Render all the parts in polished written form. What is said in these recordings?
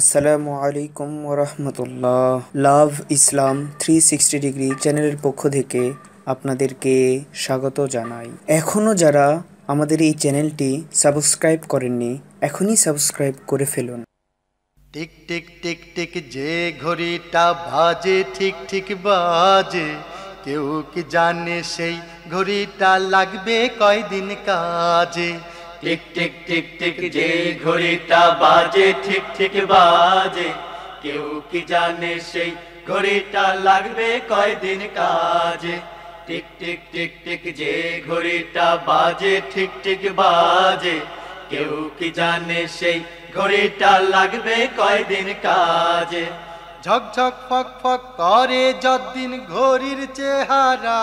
আসসালামু আলাইকুম ওরহমতুল্লাহ। লাভ ইসলাম 360 ডিগ্রি চ্যানেলের পক্ষ থেকে আপনাদেরকে স্বাগত জানাই। এখনও যারা আমাদের এই চ্যানেলটি সাবস্ক্রাইব করেননি, এখনই সাবস্ক্রাইব করে ফেলুন। টিক টিক টিক টিক যে ঘড়িটা বাজে ঠিক ঠিক বাজে, কেউ কি জানে সেই ঘড়িটা লাগবে কয়দিন কাজে। টিক টিক টিক টিক যে ঘড়িটা বাজে ঠিক ঠিক বাজে, কেউ কি জানে সেই ঘড়িটা লাগবে কয়দিন কাজে। টিক টিক টিক টিক যে ঘড়িটা বাজে ঠিক ঠিক বাজে, কেউ কি জানে সেই ঘড়িটা লাগবে কয়দিন কাজে। ঝকঝক ফক ফক করে যতদিন ঘড়ির চেহারা,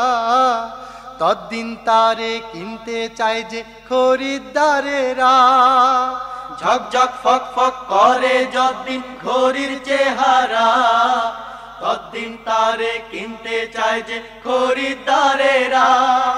ততদিন তারে কিনতে চায় যে খরিদ্দারেরা। ঝকঝক ফক ফক করে যতদিন ঘড়ির চেহারা, ততদিন তারে কিনতে চায় যে খরিদ্দারেরা।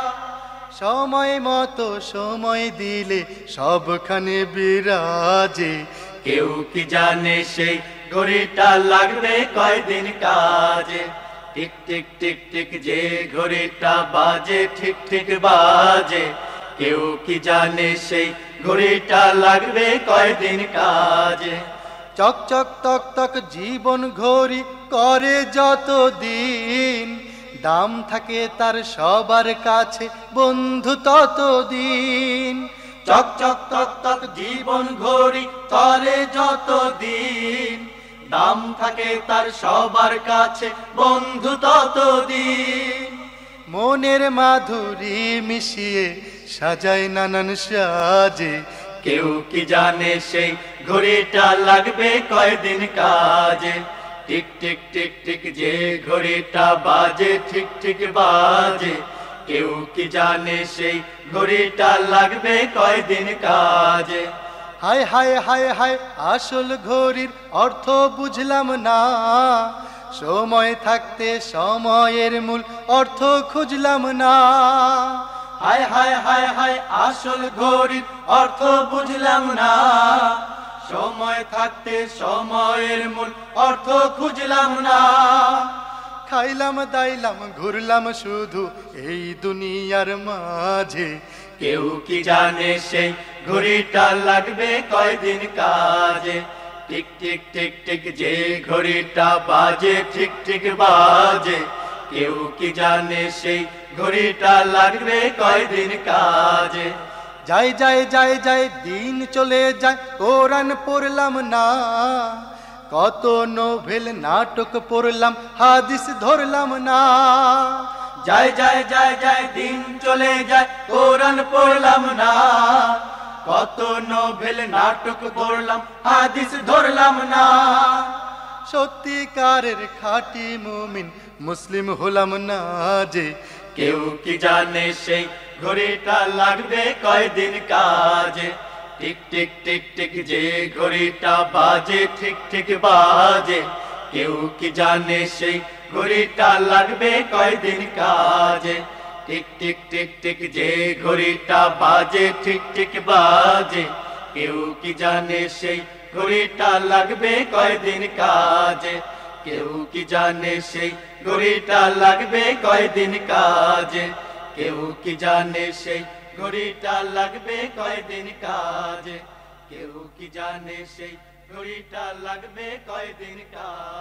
সময় মতো সময় দিলে সবখানে বিরাজে, কেউ কি জানে সেই ঘড়িটা লাগবে কয়দিন কাজে। টিক টিক টিক টিক যে ঘড়িটা বাজে ঠিক ঠিক বাজে, কেউ কি জানে সেই ঘড়িটা লাগবে কয়দিন কাজে। চক চক তক তক জীবন ঘড়ি করে যতদিন, দাম থাকে তার সবার কাছে বন্ধু ততদিন। চক চক তক তক জীবন ঘড়ি করে যতদিন, দাম থাকে তার সবার কাছে বন্ধু ততদিন। মনের মাধুরী মিশিয়ে সাজায় নানান সাজে, কেউ কি জানে সেই ঘড়িটা লাগবে কয়দিন কাজে। টিক টিক টিক টিক যে ঘড়িটা বাজে ঠিক ঠিক বাজে, কেউ কি জানে সেই ঘড়িটা লাগবে কয়দিন কাজে। হায় হায় হায় হায় আসল ঘড়ির অর্থ বুঝলাম না, সময় থাকতে সময়ের মূল অর্থ খুঁজলাম না। হায় হায় হায় হায় আসল ঘড়ির অর্থ বুঝলাম না, সময় থাকতে সময়ের মূল অর্থ খুঁজলাম না। খাইলাম দাইলাম ঘুরলাম শুধু এই দুনিয়ার মাঝে, কেউ কি জানে সেই ঘড়িটা লাগবে কয়দিন কাজে। টিক টিক টিক টিক যে ঘড়িটা বাজে ঠিক ঠিক বাজে, কেউ কি জানে সেই ঘড়িটা লাগবে কয়দিন কাজে। যাই যাই যাই যাই দিন চলে যায় কোরআন পড়লাম না, কত নোভেল নাটক পড়লাম হাদিস ধরলাম না। যায় যায় যায় যায় দিন চলে যায় কোরআন পড়লাম না, কত নোভেল নাটক পড়লাম হাদিস ধরলাম না। সত্যিকারের খাঁটি মুমিন মুসলিম হলাম না যে, কেউ কি জানে সেই ঘড়িটা লাগবে কয়দিন কাজে। টিক টিক টিক টিক যে ঘড়িটা বাজে ঠিক ঠিক বাজে, কেউ কি জানে সেই ঘড়িটা লাগবে কয়দিন কাজে। টিক টিক টিক টিক যে ঘড়িটা বাজে ঠিক ঠিক বাজে, কেউ কি জানে সেই ঘড়িটা লাগবে কয়দিন কাজে। কেউ কি জানে সেই ঘড়িটা লাগবে কয়দিন কাজে। কেউ কি জানে সেই ঘড়িটা লাগবে কয়দিন কাজে। কেউ কি জানে সেই ঘড়িটা লাগবে কয়দিন কাজে।